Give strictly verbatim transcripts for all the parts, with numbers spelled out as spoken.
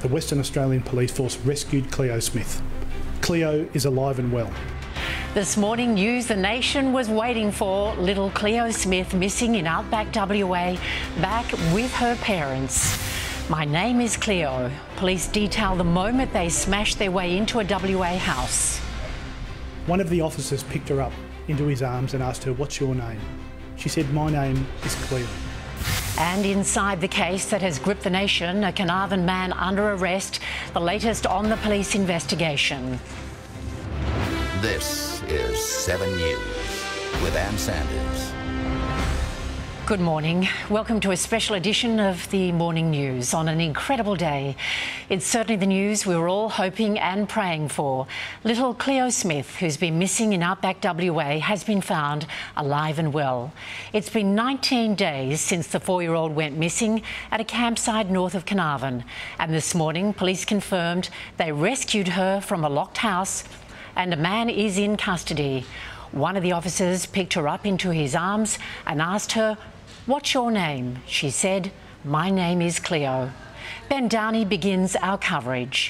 the Western Australian Police Force rescued Cleo Smith. Cleo is alive and well. This morning news the nation was waiting for: little Cleo Smith missing in outback W A, back with her parents. My name is Cleo. Police detail the moment they smashed their way into a W A house. One of the officers picked her up into his arms and asked her, "What's your name?" She said, "My name is Cleo." And inside the case that has gripped the nation, a Carnarvon man under arrest, the latest on the police investigation. This is seven News with Ann Sanders. Good morning. Welcome to a special edition of the Morning News on an incredible day. It's certainly the news we were all hoping and praying for. Little Cleo Smith, who's been missing in outback W A, has been found alive and well. It's been nineteen days since the four-year-old went missing at a campsite north of Carnarvon. And this morning, police confirmed they rescued her from a locked house and a man is in custody. One of the officers picked her up into his arms and asked her, "What's your name?" She said, "My name is Cleo." Ben Downey begins our coverage.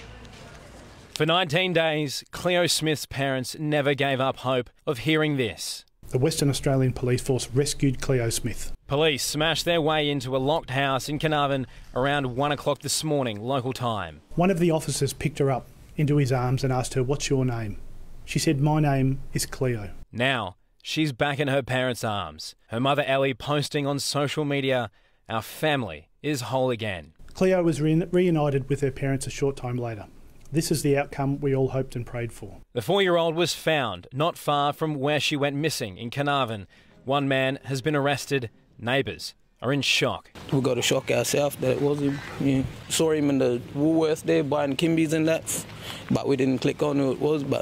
For nineteen days, Cleo Smith's parents never gave up hope of hearing this. The Western Australian Police Force rescued Cleo Smith. Police smashed their way into a locked house in Carnarvon around one o'clock this morning, local time. One of the officers picked her up into his arms and asked her, "What's your name?" She said, "My name is Cleo." Now, she's back in her parents' arms. Her mother Ellie posting on social media, "Our family is whole again." Cleo was re reunited with her parents a short time later. This is the outcome we all hoped and prayed for. The four-year-old was found not far from where she went missing in Carnarvon. One man has been arrested. Neighbours are in shock. We got a shock ourselves that it was him. Yeah. Saw him in the Woolworths there buying Kimbies and that, but we didn't click on who it was, but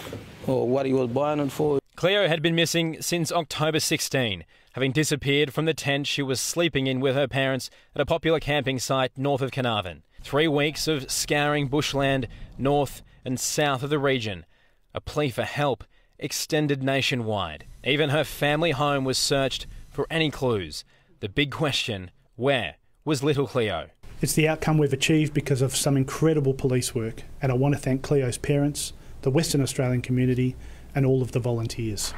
or what he was buying it for. Cleo had been missing since October sixteenth, having disappeared from the tent she was sleeping in with her parents at a popular camping site north of Carnarvon. Three weeks of scouring bushland north and south of the region. A plea for help extended nationwide. Even her family home was searched for any clues. The big question, where was little Cleo? It's the outcome we've achieved because of some incredible police work, and I want to thank Cleo's parents, the Western Australian community and all of the volunteers.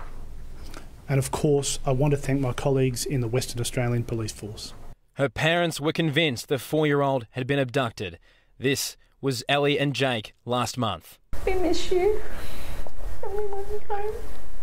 And of course, I want to thank my colleagues in the Western Australian Police Force. Her parents were convinced the four-year-old had been abducted. This was Ellie and Jake last month. We miss you and we want you home.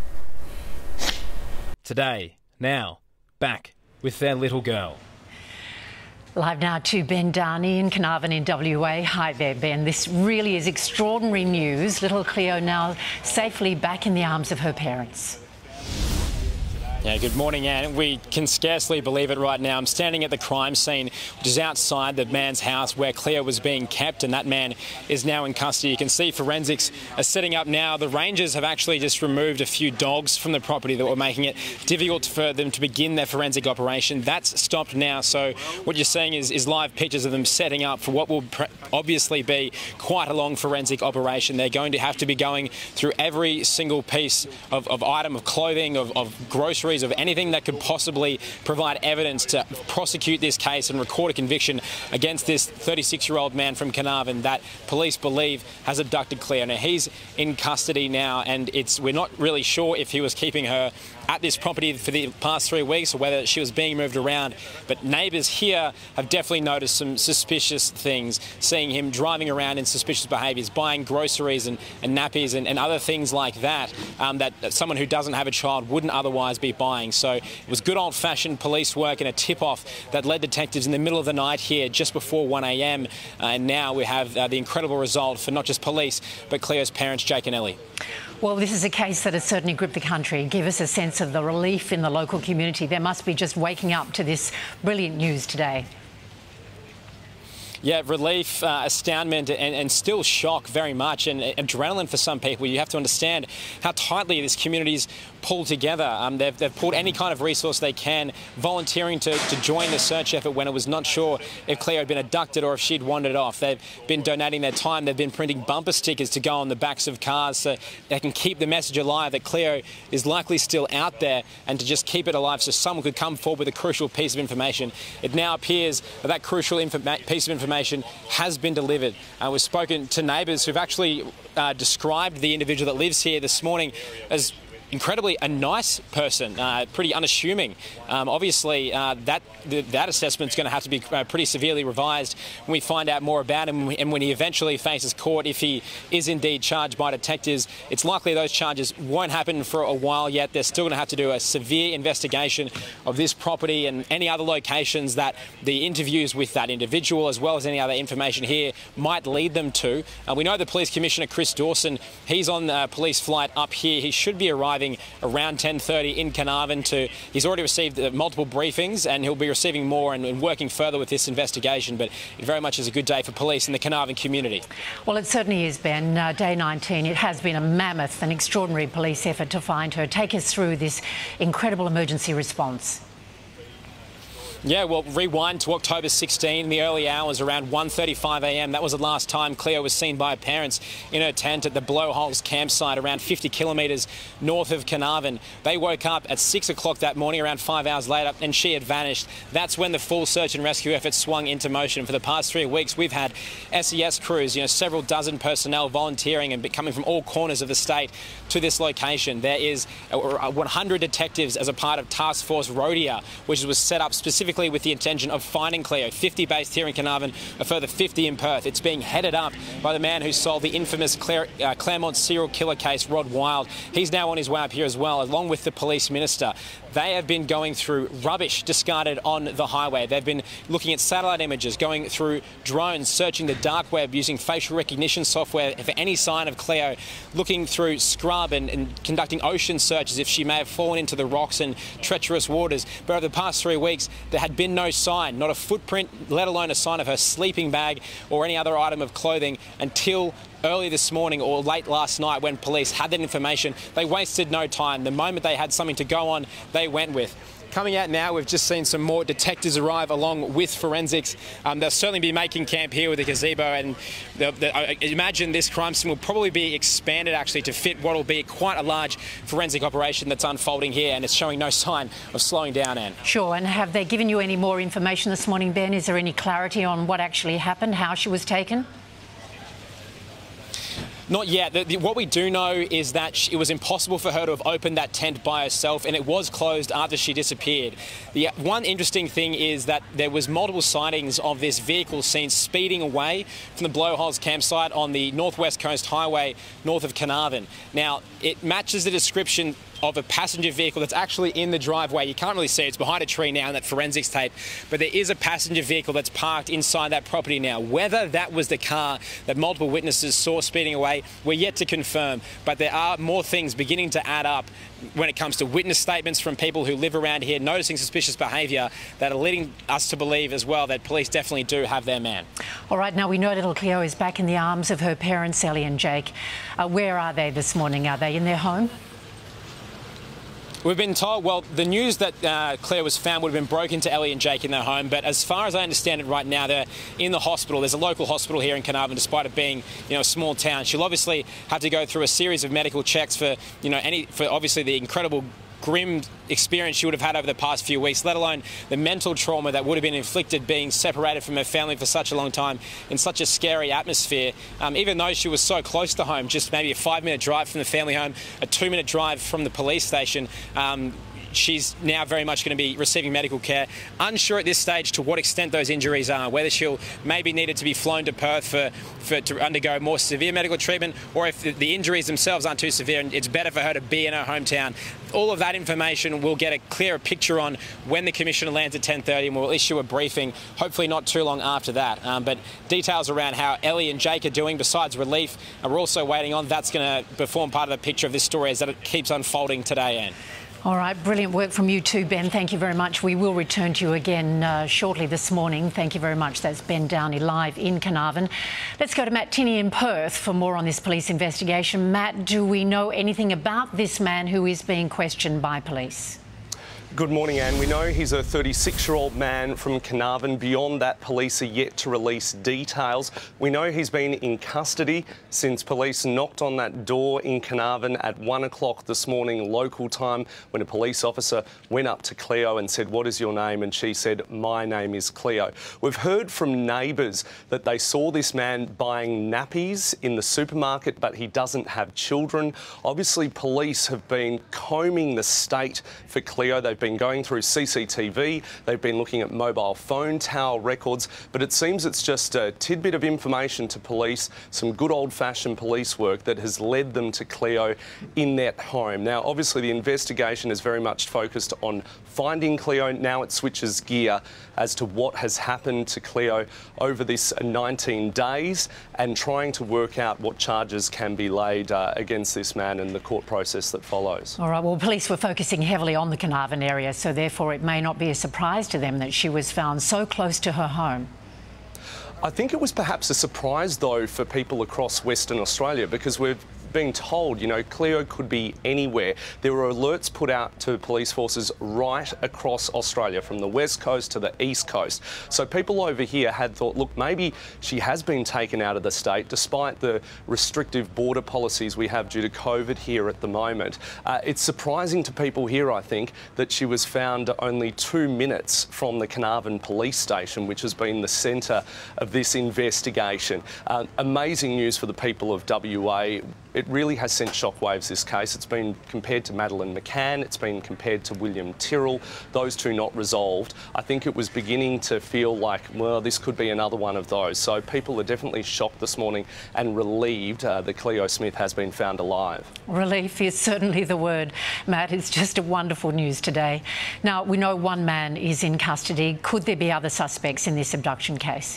Today, now, back with their little girl. Live now to Ben Downey in Carnarvon in W A. Hi there, Ben. This really is extraordinary news. Little Cleo now safely back in the arms of her parents. Yeah, good morning, Anne. We can scarcely believe it right now. I'm standing at the crime scene, which is outside the man's house where Cleo was being kept, and that man is now in custody. You can see forensics are setting up now. The rangers have actually just removed a few dogs from the property that were making it difficult for them to begin their forensic operation. That's stopped now, so what you're seeing is, is live pictures of them setting up for what will obviously be quite a long forensic operation. They're going to have to be going through every single piece of, of item of clothing, of, of groceries, of anything that could possibly provide evidence to prosecute this case and record a conviction against this thirty-six-year-old man from Carnarvon that police believe has abducted Cleo. Now, he's in custody now, and it's we're not really sure if he was keeping her at this property for the past three weeks or whether she was being moved around. But neighbours here have definitely noticed some suspicious things, seeing him driving around in suspicious behaviours, buying groceries and, and nappies and, and other things like that, um, that, that someone who doesn't have a child wouldn't otherwise be buying. So it was good old-fashioned police work and a tip-off that led detectives in the middle of the night here just before one A M Uh, and now we have uh, the incredible result for not just police, but Cleo's parents, Jake and Ellie. Well, this is a case that has certainly gripped the country. Give us a sense of the relief in the local community. They must be just waking up to this brilliant news today. Yeah, relief, uh, astoundment and, and still shock very much, and adrenaline for some people. You have to understand how tightly this community's pulled together. Um, they've, they've pulled any kind of resource they can, volunteering to, to join the search effort when it was not sure if Cleo had been abducted or if she'd wandered off. They've been donating their time. They've been printing bumper stickers to go on the backs of cars so they can keep the message alive that Cleo is likely still out there, and to just keep it alive so someone could come forward with a crucial piece of information. It now appears that that crucial piece of information information has been delivered. Uh, we've spoken to neighbours who've actually uh, described the individual that lives here this morning as incredibly a nice person, uh, pretty unassuming. Um, obviously, uh, that the, that assessment's going to have to be uh, pretty severely revised when we find out more about him, and when he eventually faces court, if he is indeed charged by detectives. It's likely those charges won't happen for a while yet. They're still going to have to do a severe investigation of this property and any other locations that the interviews with that individual, as well as any other information here, might lead them to. Uh, we know the Police Commissioner, Chris Dawson, he's on the police flight up here. He should be arriving around ten thirty in Carnarvon. To he's already received uh, multiple briefings, and he'll be receiving more and, and working further with this investigation. But it very much is a good day for police in the Carnarvon community. Well, it certainly is, Ben. Uh, day nineteen. It has been a mammoth and extraordinary police effort to find her. Take us through this incredible emergency response. Yeah, well, rewind to October sixteenth, in the early hours, around one thirty-five a m That was the last time Cleo was seen by her parents in her tent at the Blowholes campsite, around fifty kilometres north of Carnarvon. They woke up at six o'clock that morning, around five hours later, and she had vanished. That's when the full search and rescue effort swung into motion. For the past three weeks, we've had S E S crews, you know, several dozen personnel volunteering and coming from all corners of the state to this location. There is one hundred detectives as a part of Task Force Rhodia, which was set up specifically with the intention of finding Cleo. fifty based here in Carnarvon, a further fifty in Perth. It's being headed up by the man who solved the infamous Clare, uh, Claremont serial killer case, Rod Wild. He's now on his way up here as well, along with the police minister. They have been going through rubbish discarded on the highway. They've been looking at satellite images, going through drones, searching the dark web using facial recognition software for any sign of Cleo, looking through scrub and, and conducting ocean searches if she may have fallen into the rocks and treacherous waters. But over the past three weeks, there had been no sign, not a footprint, let alone a sign of her sleeping bag or any other item of clothing, until early this morning or late last night, when police had that information. They wasted no time. The moment they had something to go on, they went with. Coming out now, we've just seen some more detectives arrive along with forensics. Um, they'll certainly be making camp here with the gazebo, and the, the, I imagine this crime scene will probably be expanded actually to fit what will be quite a large forensic operation that's unfolding here, and it's showing no sign of slowing down, Anne. Sure, and have they given you any more information this morning, Ben? Is there any clarity on what actually happened, how she was taken? Not yet. The, the, what we do know is that she, it was impossible for her to have opened that tent by herself, and it was closed after she disappeared. The one interesting thing is that there was multiple sightings of this vehicle seen speeding away from the Blowholes campsite on the Northwest Coast Highway north of Carnarvon. Now, it matches the description of a passenger vehicle that's actually in the driveway. You can't really see it. It's behind a tree now in that forensics tape, but there is a passenger vehicle that's parked inside that property now. Whether that was the car that multiple witnesses saw speeding away, we're yet to confirm, but there are more things beginning to add up when it comes to witness statements from people who live around here noticing suspicious behaviour that are leading us to believe as well that police definitely do have their man. All right, now we know little Cleo is back in the arms of her parents, Ellie and Jake. Uh, where are they this morning? Are they in their home? We've been told, well, the news that uh, Cleo was found would have been broken to Ellie and Jake in their home, but as far as I understand it right now, they're in the hospital. There's a local hospital here in Carnarvon, despite it being, you know, a small town. She'll obviously have to go through a series of medical checks for, you know, any, for obviously the incredible grim experience she would have had over the past few weeks, let alone the mental trauma that would have been inflicted being separated from her family for such a long time in such a scary atmosphere. Um, even though she was so close to home, just maybe a five-minute drive from the family home, a two-minute drive from the police station, um, she's now very much going to be receiving medical care. Unsure at this stage to what extent those injuries are, whether she'll maybe needed to be flown to Perth for, for to undergo more severe medical treatment, or if the, the injuries themselves aren't too severe and it's better for her to be in her hometown. All of that information we'll get a clearer picture on when the Commissioner lands at ten thirty, and we'll issue a briefing, hopefully not too long after that. Um, but details around how Ellie and Jake are doing, besides relief, and we're also waiting on, that's going to form part of the picture of this story as that it keeps unfolding today, Anne. All right, brilliant work from you too, Ben. Thank you very much. We will return to you again uh, shortly this morning. Thank you very much. That's Ben Downey live in Carnarvon. Let's go to Matt Tinney in Perth for more on this police investigation. Matt, do we know anything about this man who is being questioned by police? Good morning, Anne. We know he's a thirty-six-year-old man from Carnarvon. Beyond that, police are yet to release details. We know he's been in custody since police knocked on that door in Carnarvon at one o'clock this morning local time, when a police officer went up to Cleo and said, "What is your name?" And she said, "My name is Cleo." We've heard from neighbours that they saw this man buying nappies in the supermarket, but he doesn't have children. Obviously, police have been combing the state for Cleo. They've been going through C C T V, they've been looking at mobile phone tower records, but it seems it's just a tidbit of information to police, some good old-fashioned police work that has led them to Cleo in that home. Now, obviously, the investigation is very much focused on finding Cleo. Now it switches gear as to what has happened to Cleo over this nineteen days and trying to work out what charges can be laid uh, against this man in the court process that follows. All right, well, police were focusing heavily on the Carnarvon area, so therefore it may not be a surprise to them that she was found so close to her home. I think it was perhaps a surprise, though, for people across Western Australia, because we've been told, you know, Cleo could be anywhere. There were alerts put out to police forces right across Australia, from the west coast to the east coast. So people over here had thought, look, maybe she has been taken out of the state, despite the restrictive border policies we have due to COVID here at the moment. Uh, it's surprising to people here, I think, that she was found only two minutes from the Carnarvon police station, which has been the centre of this investigation. Uh, amazing news for the people of W A. It really has sent shockwaves, this case. It's been compared to Madeleine McCann, it's been compared to William Tyrrell, those two not resolved. I think it was beginning to feel like, well, this could be another one of those. So people are definitely shocked this morning and relieved uh, that Cleo Smith has been found alive. Relief is certainly the word, Matt. It's just a wonderful news today. Now, we know one man is in custody. Could there be other suspects in this abduction case?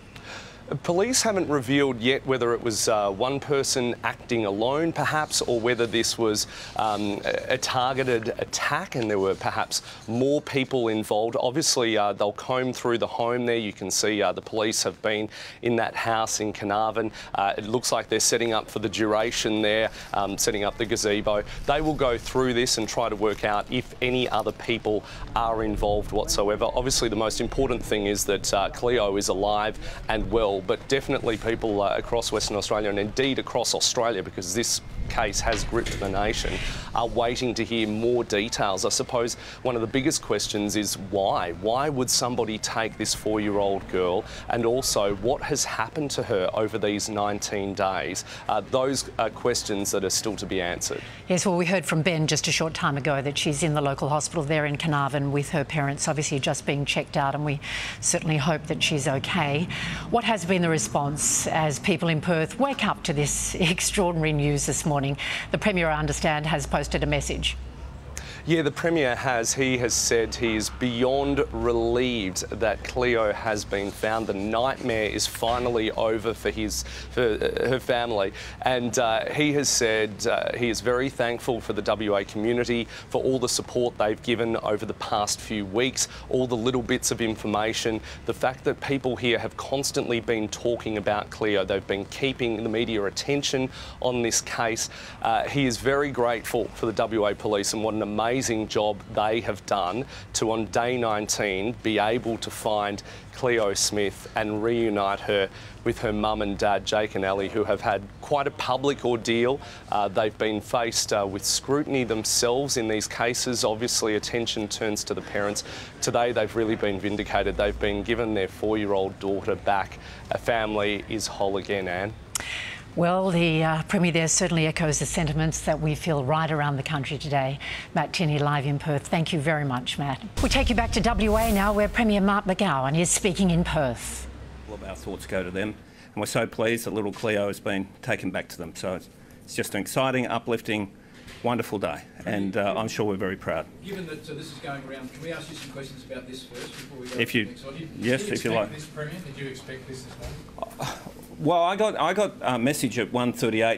Police haven't revealed yet whether it was uh, one person acting alone, perhaps, or whether this was um, a targeted attack and there were perhaps more people involved. Obviously, uh, they'll comb through the home there. You can see uh, the police have been in that house in Carnarvon. Uh, it looks like they're setting up for the duration there, um, setting up the gazebo. They will go through this and try to work out if any other people are involved whatsoever. Obviously, the most important thing is that uh, Cleo is alive and well, but definitely people uh, across Western Australia, and indeed across Australia, because this case has gripped the nation, are waiting to hear more details. I suppose one of the biggest questions is why? Why would somebody take this four-year-old girl, and also what has happened to her over these nineteen days? Uh, those are questions that are still to be answered. Yes, well, we heard from Ben just a short time ago that she's in the local hospital there in Carnarvon with her parents, obviously just being checked out, and we certainly hope that she's okay. What has been the response as people in Perth wake up to this extraordinary news this morning? The Premier, I understand, has posted a message. Yeah, the Premier has. He has said he is beyond relieved that Cleo has been found. The nightmare is finally over for his, for uh, her family, and uh, he has said uh, he is very thankful for the W A community for all the support they've given over the past few weeks, all the little bits of information, the fact that people here have constantly been talking about Cleo. They've been keeping the media attention on this case. Uh, he is very grateful for the W A police and what an amazing amazing job they have done to, on day nineteen, be able to find Cleo Smith and reunite her with her mum and dad, Jake and Ellie, who have had quite a public ordeal. Uh, they've been faced uh, with scrutiny themselves in these cases. Obviously, attention turns to the parents. Today, they've really been vindicated. They've been given their four-year-old daughter back. A family is whole again, Anne. Well, the uh, Premier there certainly echoes the sentiments that we feel right around the country today. Matt Tinney, live in Perth. Thank you very much, Matt. We take you back to W A now, where Premier Mark McGowan is speaking in Perth. All of our thoughts go to them, and we're so pleased that little Cleo has been taken back to them. So it's just an exciting, uplifting, wonderful day, and uh, I'm sure we're very proud. Given that uh, this is going around, can we ask you some questions about this first before we go if to you, the next one? Did, yes, did you if you like. This, Premier? Did you expect this this morning? Uh, well, I got I got a message at one thirty-eight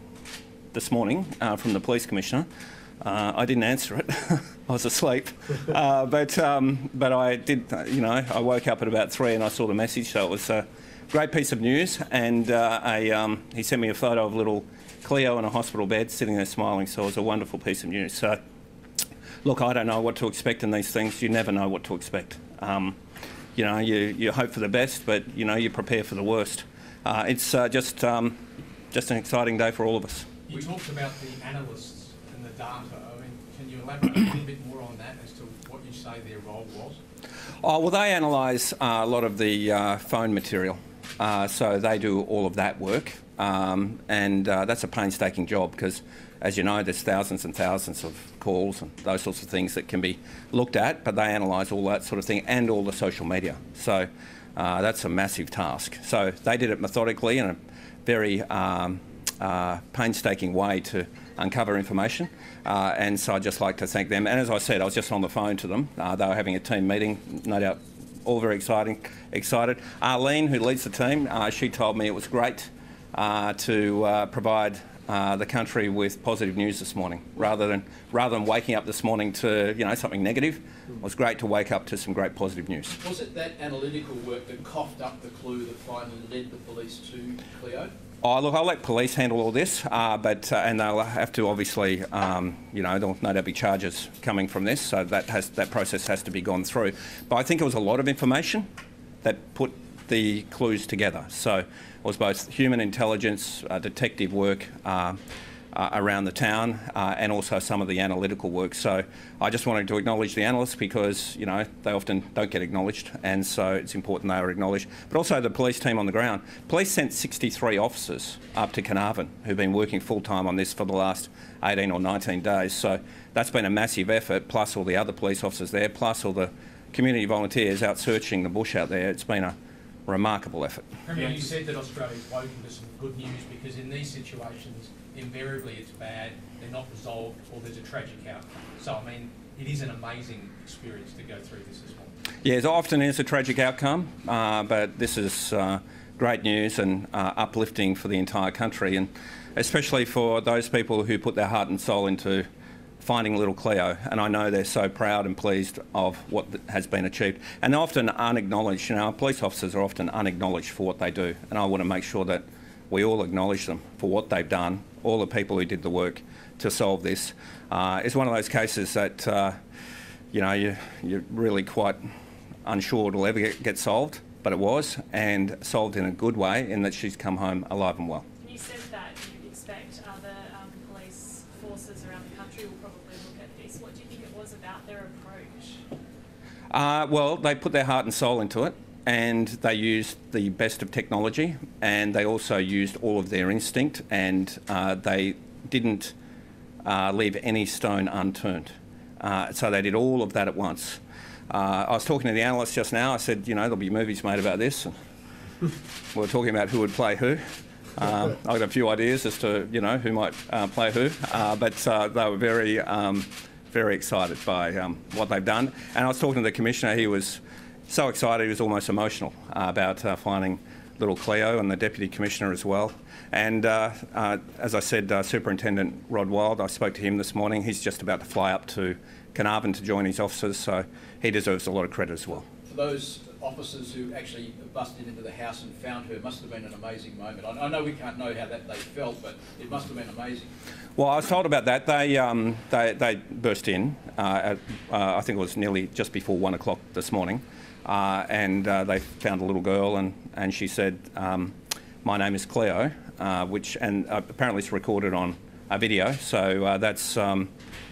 this morning uh, from the Police Commissioner. Uh, I didn't answer it. I was asleep, uh, but um, but I did. You know, I woke up at about three and I saw the message. So it was a great piece of news, and uh, a, um, he sent me a photo of little Cleo in a hospital bed, sitting there smiling. So it was a wonderful piece of news. So look, I don't know what to expect in these things. You never know what to expect. Um, you know, you, you hope for the best, but, you know, you prepare for the worst. Uh, it's uh, just, um, just an exciting day for all of us. You talked about the analysts and the data. I mean, can you elaborate a little bit more on that as to what you say their role was? Oh, well, they analyse uh, a lot of the uh, phone material. Uh, so they do all of that work. Um, and uh, that's a painstaking job because, as you know, there's thousands and thousands of calls and those sorts of things that can be looked at, but they analyse all that sort of thing and all the social media. So uh, that's a massive task. So they did it methodically in a very um, uh, painstaking way to uncover information. Uh, and so I'd just like to thank them. And as I said, I was just on the phone to them. Uh, they were having a team meeting, no doubt all very exciting, excited. Arlene, who leads the team, uh, she told me it was great uh, to uh, provide uh, the country with positive news this morning, rather than rather than waking up this morning to you know something negative. It was great to wake up to some great positive news. Was it that analytical work that coughed up the clue that finally led the police to Cleo? Oh, look, I'll let police handle all this, uh, but uh, and they'll have to obviously, um, you know, there'll no doubt be charges coming from this, so that has that process has to be gone through. But I think it was a lot of information that put the clues together. So it was both human intelligence, uh, detective work uh, uh, around the town, uh, and also some of the analytical work. So I just wanted to acknowledge the analysts because, you know, they often don't get acknowledged, and so it's important they are acknowledged. But also the police team on the ground. Police sent sixty-three officers up to Carnarvon who've been working full-time on this for the last eighteen or nineteen days. So that's been a massive effort, plus all the other police officers there, plus all the community volunteers out searching the bush out there. It's been a remarkable effort. Premier, you said that Australia's woken to some good news because in these situations, invariably it's bad, they're not resolved, or there's a tragic outcome. So, I mean, it is an amazing experience to go through this as well. Yeah, it often is a tragic outcome, uh, but this is uh, great news and uh, uplifting for the entire country, and especially for those people who put their heart and soul into finding little Cleo, and I know they're so proud and pleased of what has been achieved. And they're often unacknowledged. You know, our police officers are often unacknowledged for what they do, and I want to make sure that we all acknowledge them for what they've done, all the people who did the work to solve this. Uh, it's one of those cases that, uh, you know, you, you're really quite unsure it'll ever get, get solved, but it was, and solved in a good way in that she's come home alive and well. You said that you'd expect other um, police forces around the country will probably look at this. What do you think it was about their approach? Uh, well, they put their heart and soul into it, and they used the best of technology, and they also used all of their instinct, and uh, they didn't uh, leave any stone unturned. Uh, so they did all of that at once. Uh, I was talking to the analyst just now. I said, you know, there'll be movies made about this. And we were talking about who would play who. Um, I've got a few ideas as to, you know, who might uh, play who, uh, but uh, they were very, um, very excited by um, what they've done. And I was talking to the Commissioner. He was so excited, he was almost emotional uh, about uh, finding little Cleo, and the Deputy Commissioner as well. And uh, uh, as I said, uh, Superintendent Rod Wild, I spoke to him this morning. He's just about to fly up to Carnarvon to join his officers, so he deserves a lot of credit as well. For those officers who actually busted into the house and found her, must have been an amazing moment. I, I know we can't know how that they felt, but it must have been amazing. Well, I was told about that. They um, they, they burst in. Uh, at, uh, I think it was nearly just before one o'clock this morning, uh, and uh, they found a little girl, and and she said, um, "My name is Cleo," uh, which and uh, apparently it's recorded on a video. So uh, that's um,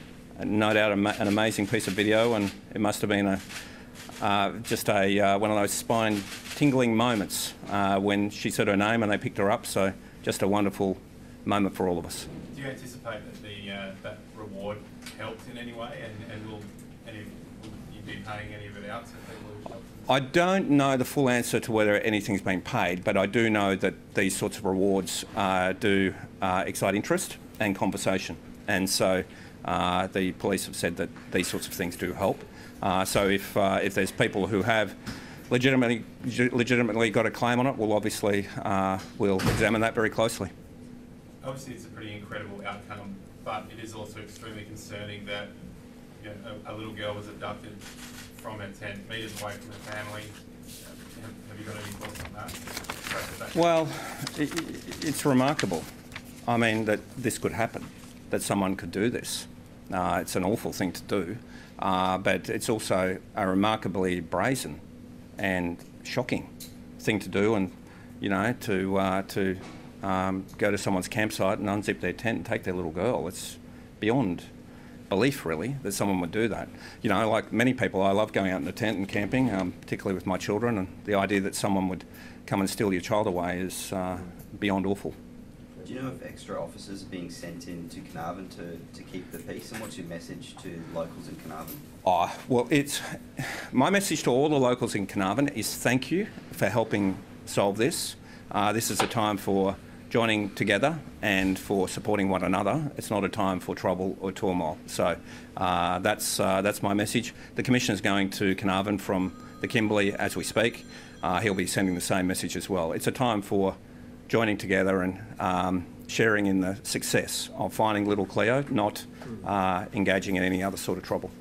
no doubt an amazing piece of video, and it must have been a. Uh, just a uh, one of those spine-tingling moments uh, when she said her name and they picked her up. So just a wonderful moment for all of us. Do you anticipate that the uh, that reward helped in any way, and, and will any will you be paying any of it out to people who helped? I don't know the full answer to whether anything's been paid, but I do know that these sorts of rewards uh, do uh, excite interest and conversation, and so uh, the police have said that these sorts of things do help. Uh, so if uh, if there's people who have legitimately legitimately got a claim on it, we'll obviously uh, we'll examine that very closely. Obviously, it's a pretty incredible outcome, but it is also extremely concerning that you know, a, a little girl was abducted from her tent, metres away from her family. Have, have you got any thoughts on that? Well, it, it's remarkable. I mean, that this could happen, that someone could do this. Uh, it's an awful thing to do, uh, but it's also a remarkably brazen and shocking thing to do, and you know, to uh, to um, go to someone's campsite and unzip their tent and take their little girl. It's beyond belief, really, that someone would do that. You know, like many people, I love going out in a tent and camping, um, particularly with my children, and the idea that someone would come and steal your child away is uh, beyond awful. Do you know if extra officers are being sent in to Carnarvon to, to keep the peace, and what's your message to locals in Carnarvon? Oh, well, it's my message to all the locals in Carnarvon is thank you for helping solve this. Uh, this is a time for joining together and for supporting one another. It's not a time for trouble or turmoil. So uh, that's uh, that's my message. The Commissioner is going to Carnarvon from the Kimberley as we speak. Uh, he'll be sending the same message as well. It's a time for joining together and um, sharing in the success of finding little Cleo, not uh, engaging in any other sort of trouble.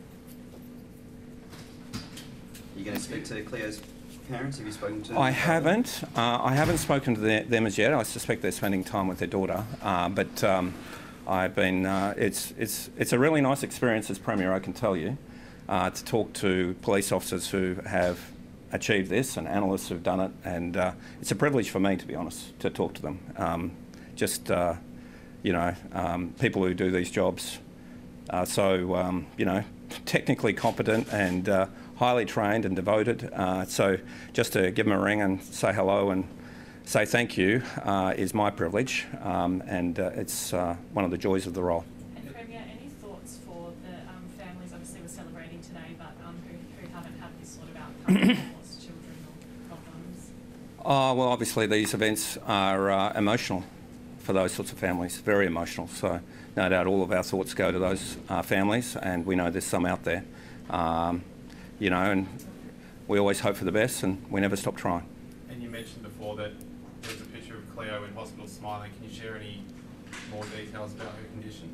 Are you going to speak to Cleo's parents? Have you spoken to them? I haven't. Uh, I haven't spoken to the, them as yet. I suspect they're spending time with their daughter. Uh, but um, I've been. Uh, it's it's it's a really nice experience as Premier, I can tell you, uh, to talk to police officers who have achieved this and analysts who've done it, and uh, it's a privilege for me, to be honest, to talk to them. Um, just uh, you know, um, people who do these jobs are so um, you know, technically competent and uh, highly trained and devoted. Uh, so just to give them a ring and say hello and say thank you uh, is my privilege, um, and uh, it's uh, one of the joys of the role. And Premier, any thoughts for the um, families? Obviously, we're celebrating today, but um, who, who haven't had this sort of outcome, or lost children or loved ones? Oh, well, obviously these events are uh, emotional for those sorts of families, very emotional. So no doubt all of our thoughts go to those uh, families, and we know there's some out there. Um, You know, and we always hope for the best, and we never stop trying. And you mentioned before that there's a picture of Cleo in hospital smiling. Can you share any more details about her condition?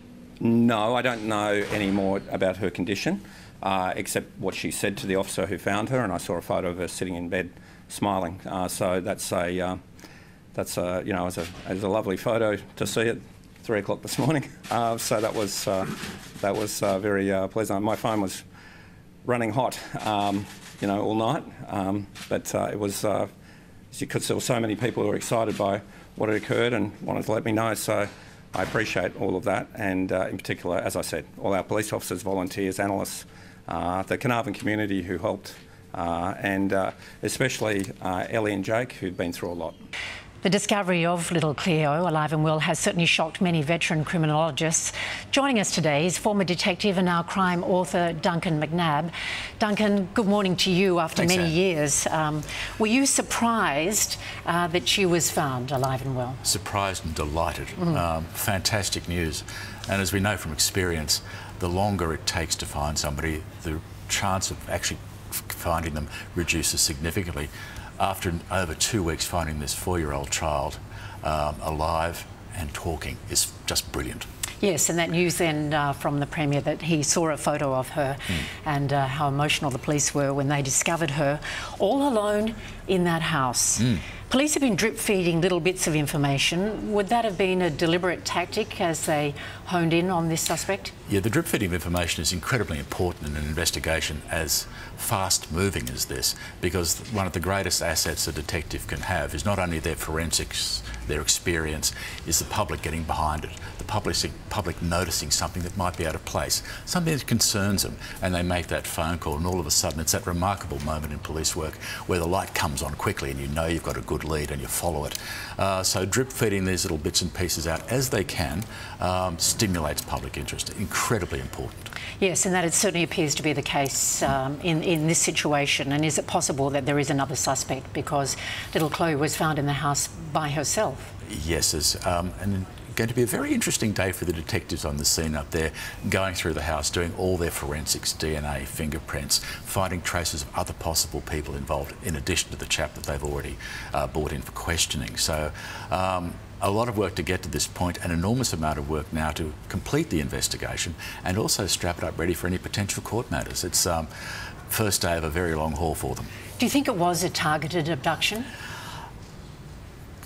No, I don't know any more about her condition, uh, except what she said to the officer who found her, and I saw a photo of her sitting in bed smiling. Uh, so that's a, uh, that's a, you know, it was a, it was a lovely photo to see at three o'clock this morning. Uh, so that was, uh, that was uh, very uh, pleasant. My phone was running hot, um, you know, all night. Um, but uh, it was, uh, as you could see, there were so many people who were excited by what had occurred and wanted to let me know. So I appreciate all of that. And uh, in particular, as I said, all our police officers, volunteers, analysts, uh, the Carnarvon community who helped, uh, and uh, especially uh, Ellie and Jake, who'd been through a lot. The discovery of little Cleo, alive and well, has certainly shocked many veteran criminologists. Joining us today is former detective and now crime author Tonkin McNabb. Duncan, good morning to you after Thanks, many Anne. years. Um, were you surprised uh, that she was found alive and well? Surprised and delighted. Mm. Um, fantastic news. And as we know from experience, the longer it takes to find somebody, the chance of actually finding them reduces significantly. After over two weeks finding this four-year-old child um, alive and talking is just brilliant. Yes, and that news then uh, from the Premier that he saw a photo of her mm. and uh, how emotional the police were when they discovered her all alone in that house. Mm. Police have been drip-feeding little bits of information. Would that have been a deliberate tactic as they honed in on this suspect? Yeah, the drip-feeding of information is incredibly important in an investigation as fast-moving as this, because one of the greatest assets a detective can have is not only their forensics, their experience, is the public getting behind it, the public, public noticing something that might be out of place, something that concerns them, and they make that phone call, and all of a sudden it's that remarkable moment in police work where the light comes on quickly and you know you've got a good lead and you follow it. Uh, so drip feeding these little bits and pieces out as they can um, stimulates public interest. Incredibly important. Yes, and that it certainly appears to be the case um, in, in this situation. And is it possible that there is another suspect because little Chloe was found in the house by herself? Yes, there's um, and going to be a very interesting day for the detectives on the scene up there, going through the house, doing all their forensics, D N A, fingerprints, finding traces of other possible people involved in addition to the chap that they've already uh, brought in for questioning. So um, a lot of work to get to this point, an enormous amount of work now to complete the investigation and also strap it up ready for any potential court matters. It's um, first day of a very long haul for them. Do you think it was a targeted abduction?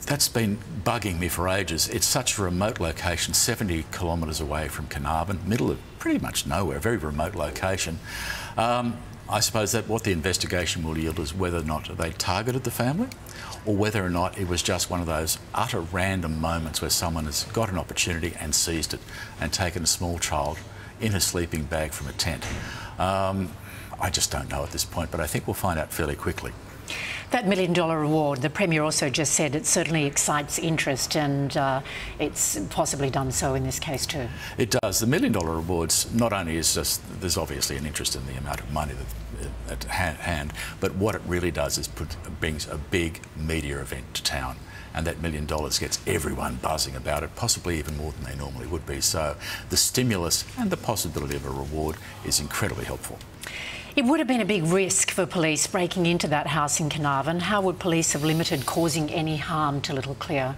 That's been bugging me for ages. It's such a remote location, seventy kilometres away from Carnarvon, middle of pretty much nowhere, a very remote location. Um, I suppose that what the investigation will yield is whether or not they targeted the family or whether or not it was just one of those utter random moments where someone has got an opportunity and seized it and taken a small child in a sleeping bag from a tent. Um, I just don't know at this point, but I think we'll find out fairly quickly. That million dollar reward, the Premier also just said it certainly excites interest, and uh, it's possibly done so in this case too. It does. The million dollar rewards, not only is just, there's obviously an interest in the amount of money that, at hand, but what it really does is put, brings a big media event to town. And that million dollars gets everyone buzzing about it, possibly even more than they normally would be. So the stimulus and the possibility of a reward is incredibly helpful. It would have been a big risk for police breaking into that house in Carnarvon. How would police have limited causing any harm to little Cleo?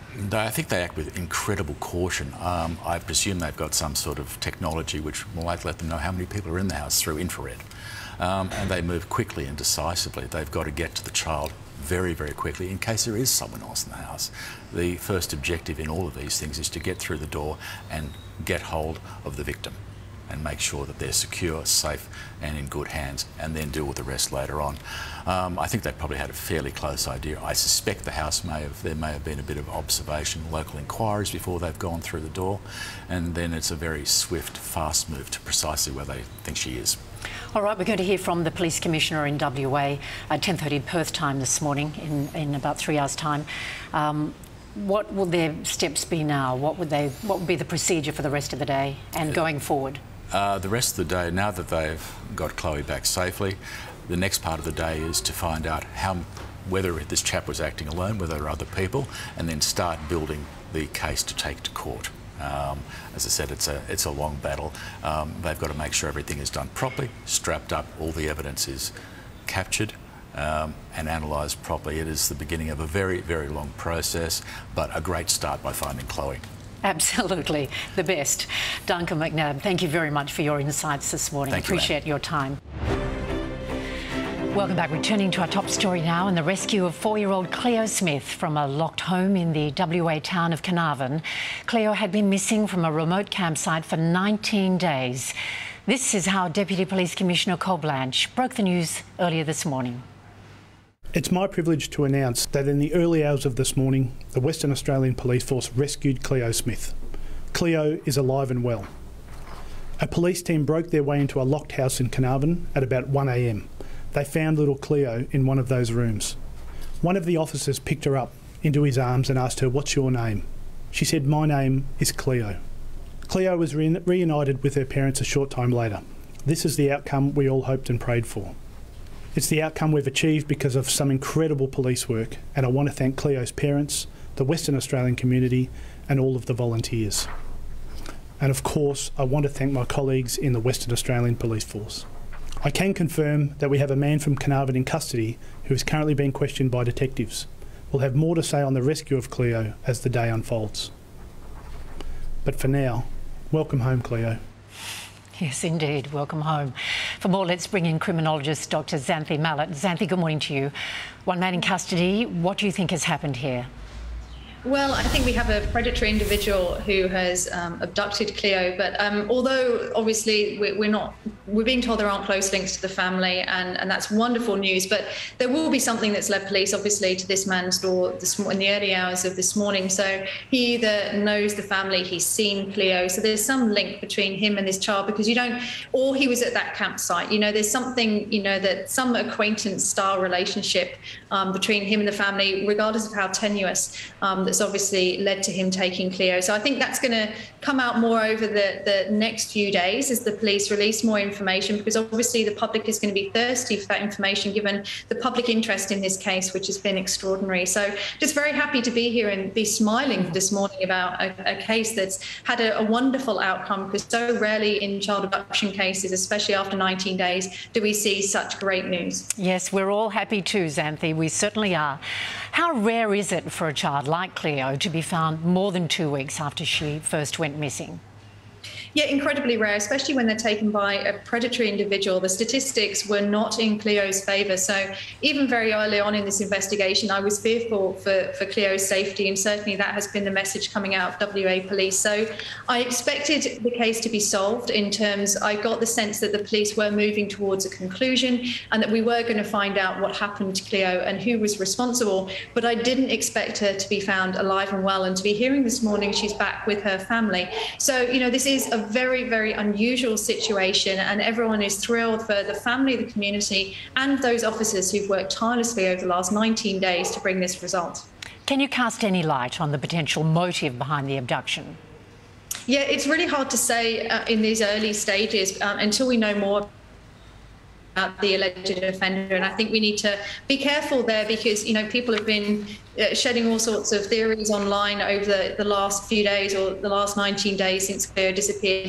I think they act with incredible caution. Um, I presume they've got some sort of technology which will let them know how many people are in the house through infrared. Um, and they move quickly and decisively. They've got to get to the child very, very quickly in case there is someone else in the house. The first objective in all of these things is to get through the door and get hold of the victim and make sure that they're secure, safe and in good hands, and then deal with the rest later on. Um, I think they probably had a fairly close idea. I suspect the house may have, there may have been a bit of observation, local inquiries before they've gone through the door, and then it's a very swift, fast move to precisely where they think she is. All right, we're going to hear from the Police Commissioner in W A at ten thirty Perth time this morning, in, in about three hours' time. Um, what will their steps be now? What would they? What would be the procedure for the rest of the day and going forward? Uh, the rest of the day, now that they've got Chloe back safely, the next part of the day is to find out how, whether this chap was acting alone, whether there are other people, and then start building the case to take to court. Um, as I said, it's a, it's a long battle. Um, they've got to make sure everything is done properly, strapped up, all the evidence is captured um, and analysed properly. It is the beginning of a very, very long process, but a great start by finding Chloe. Absolutely, the best. Duncan McNabb, thank you very much for your insights this morning. Thank Appreciate you, your time. Welcome back. Returning to our top story now, and the rescue of four-year-old Cleo Smith from a locked home in the W A town of Carnarvon. Cleo had been missing from a remote campsite for nineteen days. This is how Deputy Police Commissioner Cole Blanche broke the news earlier this morning. It's my privilege to announce that in the early hours of this morning, the Western Australian Police Force rescued Cleo Smith. Cleo is alive and well. A police team broke their way into a locked house in Carnarvon at about one A M. They found little Cleo in one of those rooms. One of the officers picked her up into his arms and asked her, "What's your name?" She said, "My name is Cleo." Cleo was re reunited with her parents a short time later. This is the outcome we all hoped and prayed for. It's the outcome we've achieved because of some incredible police work, and I want to thank Cleo's parents, the Western Australian community and all of the volunteers. And of course, I want to thank my colleagues in the Western Australian Police Force. I can confirm that we have a man from Carnarvon in custody who is currently being questioned by detectives. We'll have more to say on the rescue of Cleo as the day unfolds. But for now, welcome home, Cleo. Yes, indeed. Welcome home. For more, let's bring in criminologist Doctor Xanthi Mallet. Xanthi, good morning to you. One man in custody. What do you think has happened here? Well, I think we have a predatory individual who has um, abducted Cleo, but um, although obviously we're, we're not, we're being told there aren't close links to the family, and, and that's wonderful news, but there will be something that's led police obviously to this man's door this, in the early hours of this morning. So he either knows the family, he's seen Cleo, so there's some link between him and this child, because you don't, or he was at that campsite, you know, there's something, you know, that some acquaintance style relationship um, between him and the family, regardless of how tenuous, um, that's obviously led to him taking Cleo. So I think that's going to come out more over the, the next few days as the police release more information, because obviously the public is going to be thirsty for that information given the public interest in this case, which has been extraordinary. So just very happy to be here and be smiling this morning about a, a case that's had a, a wonderful outcome, because so rarely in child abduction cases, especially after nineteen days, do we see such great news. Yes, we're all happy too, Xanthi. We certainly are. How rare is it for a child like Cleo to be found more than two weeks after she first went missing? Yeah, incredibly rare, especially when they're taken by a predatory individual. The statistics were not in Cleo's favour. So even very early on in this investigation, I was fearful for, for Cleo's safety, and certainly that has been the message coming out of W A Police. So I expected the case to be solved in terms, I got the sense that the police were moving towards a conclusion and that we were going to find out what happened to Cleo and who was responsible. But I didn't expect her to be found alive and well, and to be hearing this morning she's back with her family. So, you know, this is a very, very unusual situation, and everyone is thrilled for the family, the community, and those officers who've worked tirelessly over the last nineteen days to bring this result. Can you cast any light on the potential motive behind the abduction? Yeah, it's really hard to say uh, in these early stages um, until we know more about the alleged offender, and I think we need to be careful there, because, you know, people have been uh, shedding all sorts of theories online over the, the last few days or the last nineteen days since Cleo disappeared.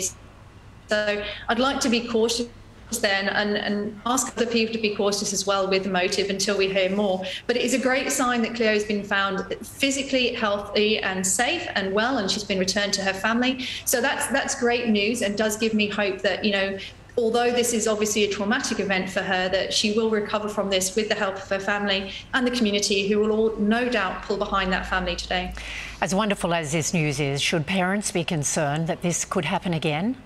So I'd like to be cautious then and, and ask other people to be cautious as well with the motive until we hear more. But it is a great sign that Cleo has been found physically healthy and safe and well, and she's been returned to her family. So that's that's great news, and does give me hope that, you know, although this is obviously a traumatic event for her, that she will recover from this with the help of her family and the community, who will all no doubt pull behind that family today. As wonderful as this news is, should parents be concerned that this could happen again?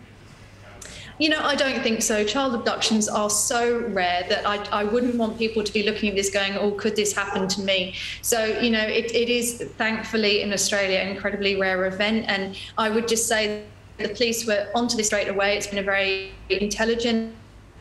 You know, I don't think so. Child abductions are so rare that I, I wouldn't want people to be looking at this going, oh, could this happen to me? So, you know, it, it is thankfully in Australia an incredibly rare event. And I would just say the police were onto this straight away. It's been a very intelligent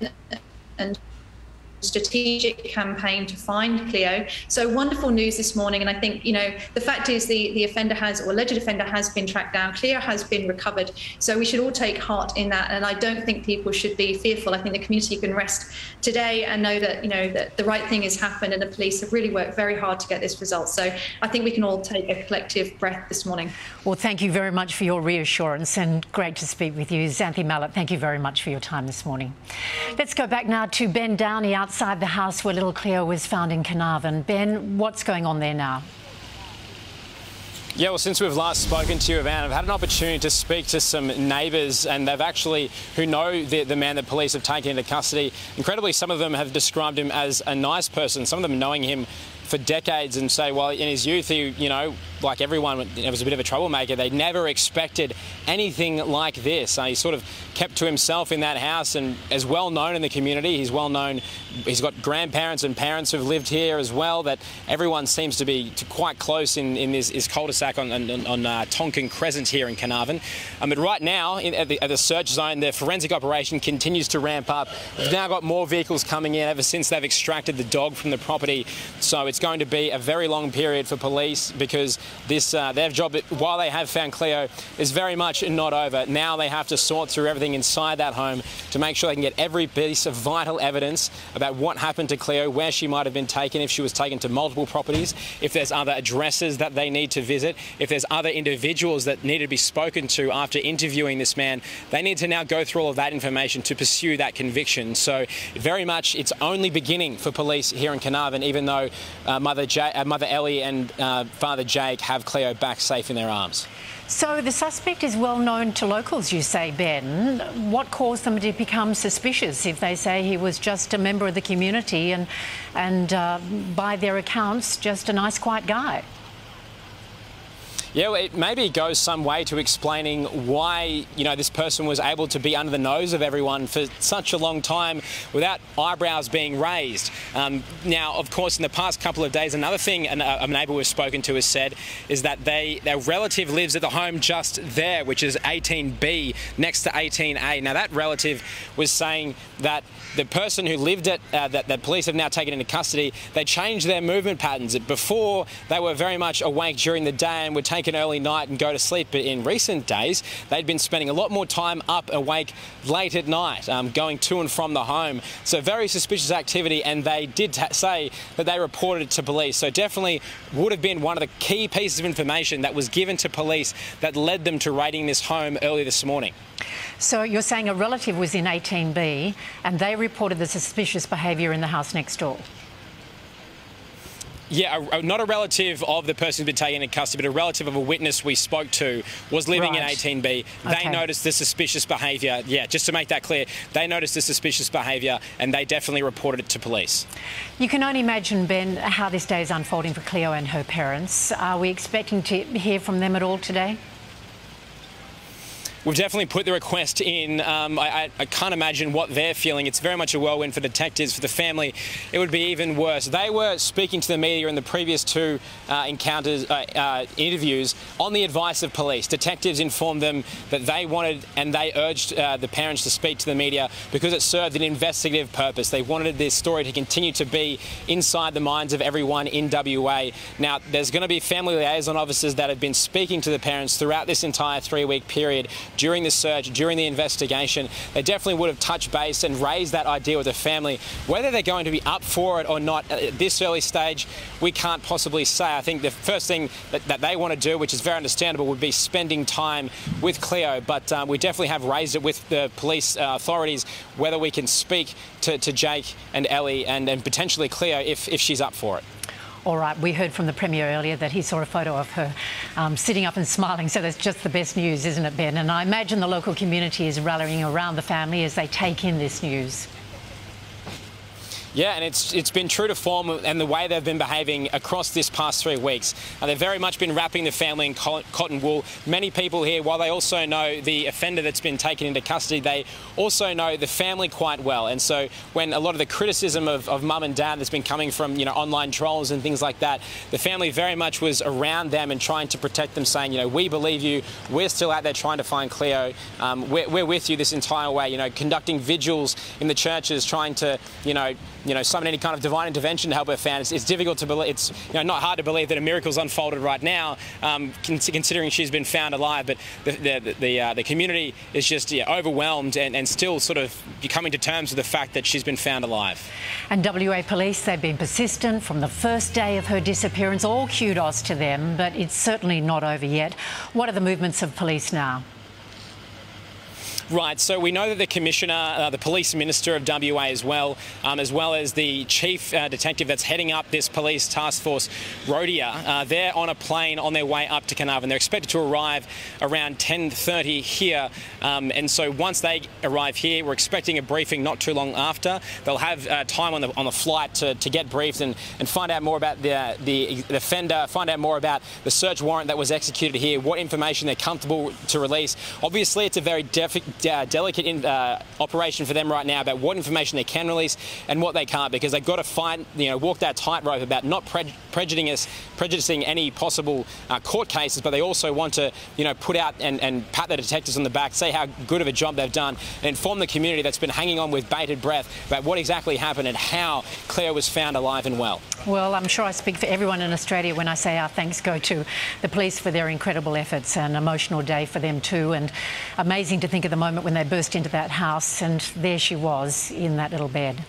and strategic campaign to find Cleo. So wonderful news this morning. And I think, you know, the fact is the, the offender has, or alleged offender has been tracked down. Cleo has been recovered. So we should all take heart in that. And I don't think people should be fearful. I think the community can rest today and know that, you know, that the right thing has happened, and the police have really worked very hard to get this result. So I think we can all take a collective breath this morning. Well, thank you very much for your reassurance, and great to speak with you. Xanthi Mallet, thank you very much for your time this morning. Let's go back now to Ben Downey outside the house where little Cleo was found in Carnarvon. Ben, what's going on there now? Yeah, well, since we've last spoken to you, Van, I've had an opportunity to speak to some neighbours, and they've actually, who know the, the man that police have taken into custody. Incredibly, some of them have described him as a nice person, some of them knowing him for decades, and say, well, in his youth, he, you know, like everyone, he was a bit of a troublemaker. They never expected anything like this. Uh, he sort of kept to himself in that house, and is well known in the community. He's well known. He's got grandparents and parents who've lived here as well, that everyone seems to be to quite close in, in this, this cul-de-sac on, on, on uh, Tonkin Crescent here in Carnarvon. Um, but right now, in, at, the, at the search zone, the forensic operation continues to ramp up. We've now got more vehicles coming in ever since they've extracted the dog from the property. So it's going to be a very long period for police, because this uh, their job, while they have found Cleo, is very much not over. Now they have to sort through everything inside that home to make sure they can get every piece of vital evidence about what happened to Cleo, where she might have been taken, if she was taken to multiple properties, if there's other addresses that they need to visit, if there's other individuals that need to be spoken to after interviewing this man. They need to now go through all of that information to pursue that conviction. So very much it's only beginning for police here in Carnarvon, even though uh, Mother, J uh, Mother Ellie and uh, Father Jake have Cleo back safe in their arms. So the suspect is well known to locals, you say, Ben. What caused them to become suspicious if they say he was just a member of the community and, and uh, by their accounts, just a nice, quiet guy? Yeah, well, it maybe goes some way to explaining why, you know, this person was able to be under the nose of everyone for such a long time without eyebrows being raised. Um, now, of course, in the past couple of days, another thing a, a neighbour we've spoken to has said is that they their relative lives at the home just there, which is eighteen B, next to eighteen A. Now, that relative was saying that the person who lived at, uh, that the police have now taken into custody, they changed their movement patterns. Before, they were very much awake during the day and would take an early night and go to sleep. But in recent days, they'd been spending a lot more time up awake late at night, um, going to and from the home. So very suspicious activity, and they did say that they reported it to police. So definitely would have been one of the key pieces of information that was given to police that led them to raiding this home early this morning. So you're saying a relative was in eighteen B and they reported the suspicious behaviour in the house next door? Yeah, a, a, not a relative of the person who's been taken into custody, but a relative of a witness we spoke to was living Right. in eighteen B. They Okay. noticed the suspicious behaviour. Yeah, just to make that clear, they noticed the suspicious behaviour and they definitely reported it to police. You can only imagine, Ben, how this day is unfolding for Cleo and her parents. Are we expecting to hear from them at all today? We've definitely put the request in. Um, I, I, I can't imagine what they're feeling. It's very much a whirlwind for detectives. For the family, it would be even worse. They were speaking to the media in the previous two uh, encounters, uh, uh, interviews, on the advice of police. Detectives informed them that they wanted and they urged uh, the parents to speak to the media because it served an investigative purpose. They wanted this story to continue to be inside the minds of everyone in W A. Now, there's going to be family liaison officers that have been speaking to the parents throughout this entire three-week period. During the search, during the investigation, they definitely would have touched base and raised that idea with the family. Whether they're going to be up for it or not at this early stage, we can't possibly say. I think the first thing that, that they want to do, which is very understandable, would be spending time with Cleo. But um, we definitely have raised it with the police uh, authorities, whether we can speak to, to Jake and Ellie and, and potentially Cleo if, if she's up for it. All right, we heard from the Premier earlier that he saw a photo of her um, sitting up and smiling, so that's just the best news, isn't it, Ben? And I imagine the local community is rallying around the family as they take in this news. Yeah, and it's it's been true to form and the way they've been behaving across this past three weeks. Uh, they've very much been wrapping the family in cotton wool. Many people here, while they also know the offender that's been taken into custody, they also know the family quite well. And so when a lot of the criticism of, of mum and dad that's been coming from, you know, online trolls and things like that, the family very much was around them and trying to protect them, saying, you know, we believe you, we're still out there trying to find Cleo, um, we're, we're with you this entire way, you know, conducting vigils in the churches, trying to, you know, you know, summon any kind of divine intervention to help her found. It's, it's difficult to believe. It's you know not hard to believe that a miracle's unfolded right now, um, considering she's been found alive. But the the the, uh, the community is just yeah, overwhelmed and, and still sort of coming to terms with the fact that she's been found alive. And W A Police, they've been persistent from the first day of her disappearance. All kudos to them, but it's certainly not over yet. What are the movements of police now? Right, so we know that the Commissioner, uh, the Police Minister of W A as well, um, as well as the Chief uh, Detective that's heading up this Police Task Force, Rhodia, uh, they're on a plane on their way up to Carnarvon. They're expected to arrive around ten thirty here, um, and so once they arrive here, we're expecting a briefing not too long after. They'll have uh, time on the on the flight to, to get briefed and, and find out more about the, the, the offender, find out more about the search warrant that was executed here, what information they're comfortable to release. Obviously, it's a very defi Uh, delicate in, uh, operation for them right now about what information they can release and what they can't, because they've got to find, you know, walk that tightrope about not pre prejudicing, us, prejudicing any possible uh, court cases, but they also want to, you know, put out and, and pat the detectives on the back, say how good of a job they've done, and inform the community that's been hanging on with bated breath about what exactly happened and how Cleo was found alive and well. Well, I'm sure I speak for everyone in Australia when I say our thanks go to the police for their incredible efforts. An emotional day for them too, and amazing to think of the moment when they burst into that house and there she was in that little bed.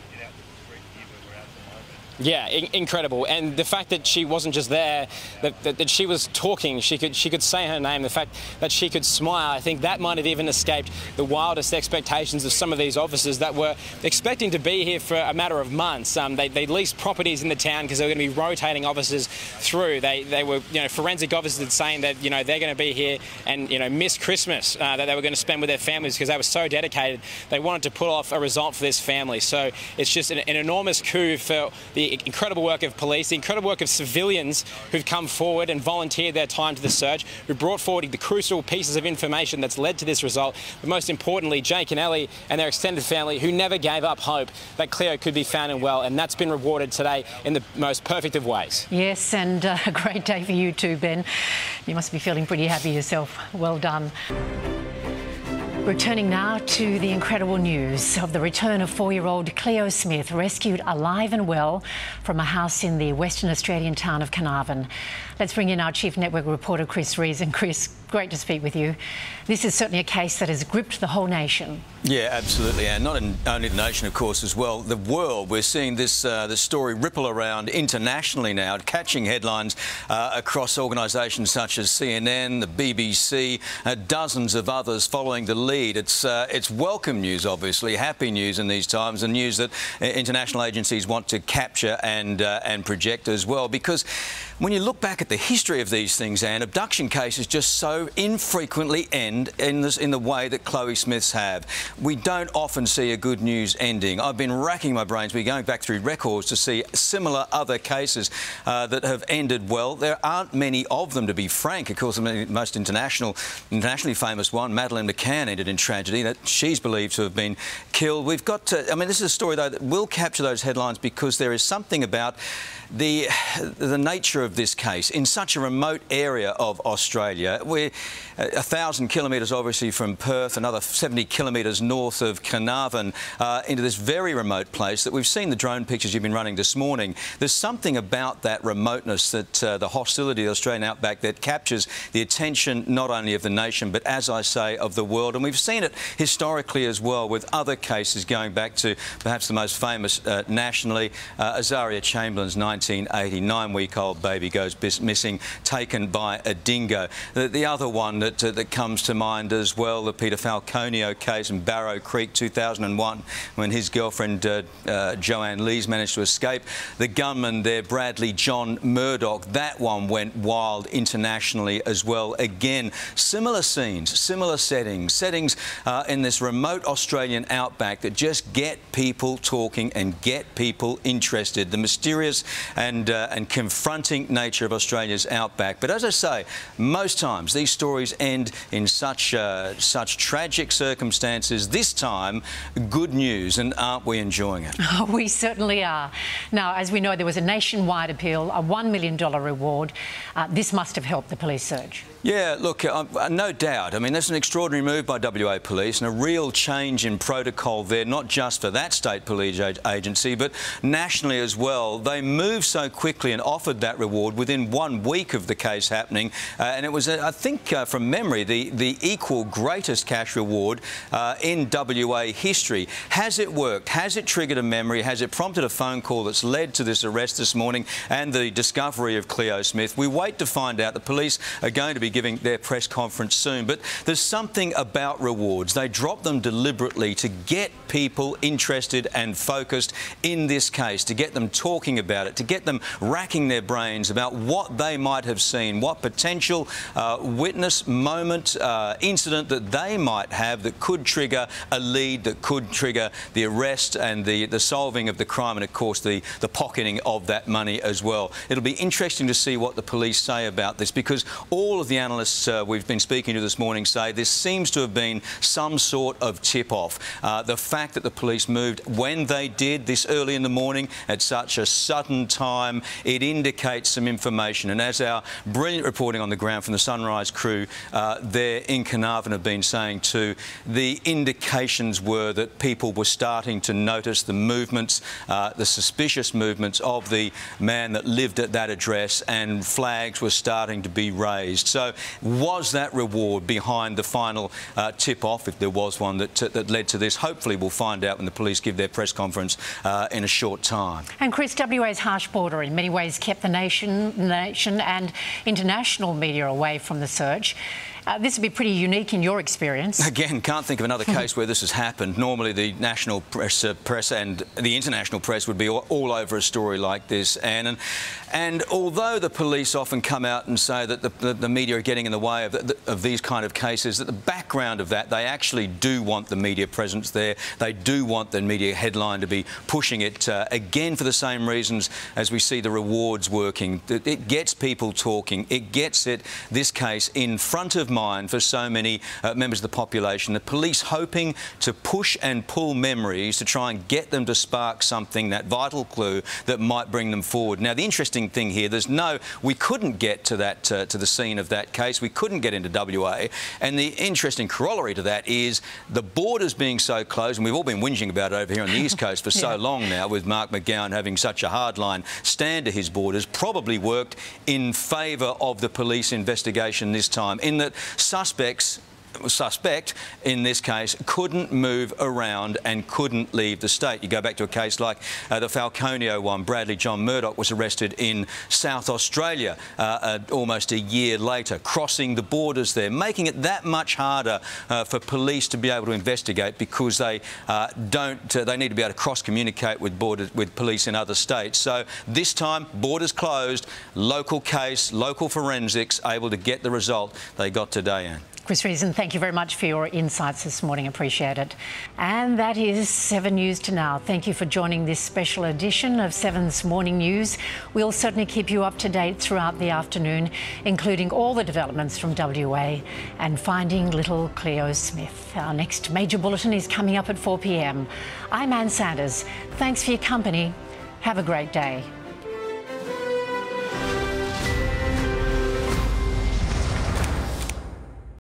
Yeah, in incredible, and the fact that she wasn't just there, that, that, that she was talking, she could she could say her name, the fact that she could smile, I think that might have even escaped the wildest expectations of some of these officers that were expecting to be here for a matter of months. Um, they, they leased properties in the town because they were going to be rotating officers through. They they were you know forensic officers saying that you know they're going to be here and you know miss Christmas uh, that they were going to spend with their families because they were so dedicated. They wanted to put off a result for this family. So it's just an, an enormous coup for the incredible work of police, the incredible work of civilians who've come forward and volunteered their time to the search, who brought forward the crucial pieces of information that's led to this result, but most importantly, Jake and Ellie and their extended family who never gave up hope that Cleo could be found and well, and that's been rewarded today in the most perfect of ways. Yes, and uh, a great day for you too, Ben. You must be feeling pretty happy yourself. Well done. Returning now to the incredible news of the return of four-year-old Cleo Smith, rescued alive and well from a house in the Western Australian town of Carnarvon. Let's bring in our Chief Network reporter, Chris Rees. And Chris, great to speak with you. This is certainly a case that has gripped the whole nation. Yeah, absolutely, and not in, only the nation, of course, as well. The world. We're seeing this uh, this story ripple around internationally now, catching headlines uh, across organisations such as C N N, the B B C, uh, dozens of others following the lead. It's uh, it's welcome news, obviously, happy news in these times, and news that uh, international agencies want to capture and uh, and project as well. Because when you look back at the history of these things, Anne, abduction cases just so infrequently end in this in the way that Cleo Smiths have. We don't often see a good news ending. I've been racking my brains, we're going back through records to see similar other cases uh, that have ended well. There aren't many of them, to be frank. Of course, the most international, internationally famous one, Madeleine McCann, ended in tragedy. That she's believed to have been killed. We've got to, I mean, this is a story, though, that will capture those headlines because there is something about the the nature of this case in such a remote area of Australia. We're a thousand kilometres obviously from Perth, another seventy kilometres north of Carnarvon, uh, into this very remote place that we've seen the drone pictures you've been running this morning. There's something about that remoteness, that uh, the hostility of the Australian outback, that captures the attention not only of the nation but, as I say, of the world. And we've seen it historically as well with other cases going back to perhaps the most famous uh, nationally, uh, Azaria Chamberlain's nineteen eighty-nine-week-old baby goes missing, taken by a dingo. The, the other one that, uh, that comes to mind as well, the Peter Falconio case in Barrow Creek, two thousand one, when his girlfriend uh, uh, Joanne Lees managed to escape. The gunman there, Bradley John Murdoch, that one went wild internationally as well. Again, similar scenes, similar settings, settings uh, in this remote Australian outback that just get people talking and get people interested. The mysterious and, uh, and confronting nature of Australia's outback. But as I say, most times these stories end in such, uh, such tragic circumstances. This time, good news, and aren't we enjoying it? Oh, we certainly are. Now, as we know, there was a nationwide appeal, a one million dollar reward. Uh, this must have helped the police search. Yeah, look, uh, no doubt. I mean, that's an extraordinary move by W A Police and a real change in protocol there, not just for that state police agency, but nationally as well. They moved so quickly and offered that reward within one week of the case happening. Uh, and it was, uh, I think, uh, from memory, the, the equal greatest cash reward uh, in W A history. Has it worked? Has it triggered a memory? Has it prompted a phone call that's led to this arrest this morning and the discovery of Cleo Smith? We wait to find out. The police are going to be giving their press conference soon, but there's something about rewards. They drop them deliberately to get people interested and focused in this case, to get them talking about it, to get them racking their brains about what they might have seen, what potential uh, witness, moment, uh, incident that they might have that could trigger a lead, that could trigger the arrest and the, the solving of the crime, and of course the, the pocketing of that money as well. It'll be interesting to see what the police say about this, because all of the analysts uh, we've been speaking to this morning say this seems to have been some sort of tip-off. Uh, the fact that the police moved when they did this early in the morning at such a sudden time, it indicates some information. And as our brilliant reporting on the ground from the Sunrise crew uh, there in Carnarvon have been saying too, the indications were that people were starting to notice the movements, uh, the suspicious movements of the man that lived at that address, and flags were starting to be raised. So was that reward behind the final uh, tip-off, if there was one, that, that led to this? Hopefully we'll find out when the police give their press conference uh, in a short time. And Chris, W A's harsh border in many ways kept the nation, nation and international media away from the search. Uh, this would be pretty unique in your experience. Again, can't think of another case where this has happened. Normally the national press, uh, press and the international press would be all, all over a story like this, Anne. And, and although the police often come out and say that the, the, the media are getting in the way of, the, of these kind of cases, that the background of that, they actually do want the media presence there. They do want the media headline to be pushing it, uh, again, for the same reasons as we see the rewards working. It, it gets people talking. It gets it, this case, in front of mind for so many uh, members of the population. The police hoping to push and pull memories to try and get them to spark something, that vital clue that might bring them forward. Now, the interesting amazing thing here. There's no, we couldn't get to that uh, to the scene of that case. We couldn't get into W A. And the interesting corollary to that is the borders being so closed, and we've all been whinging about it over here on the East Coast for so Yeah. long now, with Mark McGowan having such a hardline stand to his borders, probably worked in favour of the police investigation this time, in that suspects suspect in this case couldn't move around and couldn't leave the state. You go back to a case like uh, the Falconio one. Bradley John Murdoch was arrested in South Australia uh, uh, almost a year later, crossing the borders there, making it that much harder uh, for police to be able to investigate, because they uh, don't uh, they need to be able to cross-communicate with borders with police in other states. So this time, borders closed, local case, local forensics able to get the result they got today, Anne. Chris Reason, thank you very much for your insights this morning. Appreciate it. And that is Seven News to now. Thank you for joining this special edition of Seven's Morning News. We'll certainly keep you up to date throughout the afternoon, including all the developments from W A and finding little Cleo Smith. Our next major bulletin is coming up at four p m. I'm Ann Sanders. Thanks for your company. Have a great day.